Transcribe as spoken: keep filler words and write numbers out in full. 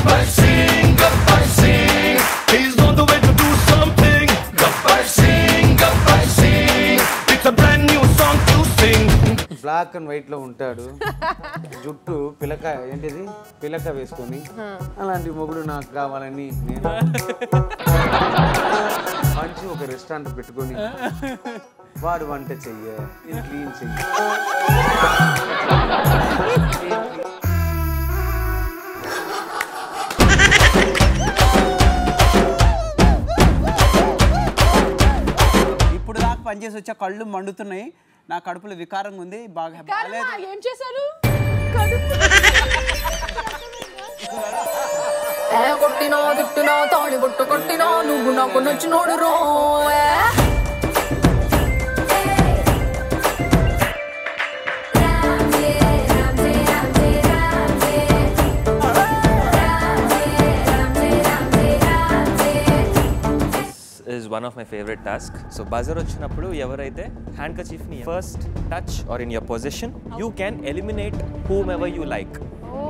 Gabbar Singh, Gabbar Singh, he's on the way to do something. Gabbar Singh, Gabbar Singh, it's a brand new song to sing. Black and white లో ఉంటాడు, జుట్టు పిలక ఏంటిది పిలక వేసుకొని, అలాంటి మొగుడు నాకు కావాలని నేను మంచి ఒక రెస్టారెంట్ పెట్టుకొని వాడు వంట చెయ్య, నేను క్లీన్ చెయ్యి. ఇప్పుడు దాకా పనిచేసి వచ్చా కళ్ళు మండుతున్నాయి, నా కడుపులో వికారంగా ఉంది, బాగా బాగాలేదు. ఏం చేశారు? కొట్టినా తిట్టినా తాడి బుట్ట కొట్టినా నువ్వు నాకు నచ్చినోడు రో. is one of my favorite tasks. So buzzer వచ్చినప్పుడు ఎవరైతే handkerchief ని first touch or in your possession, you can eliminate whomever you like.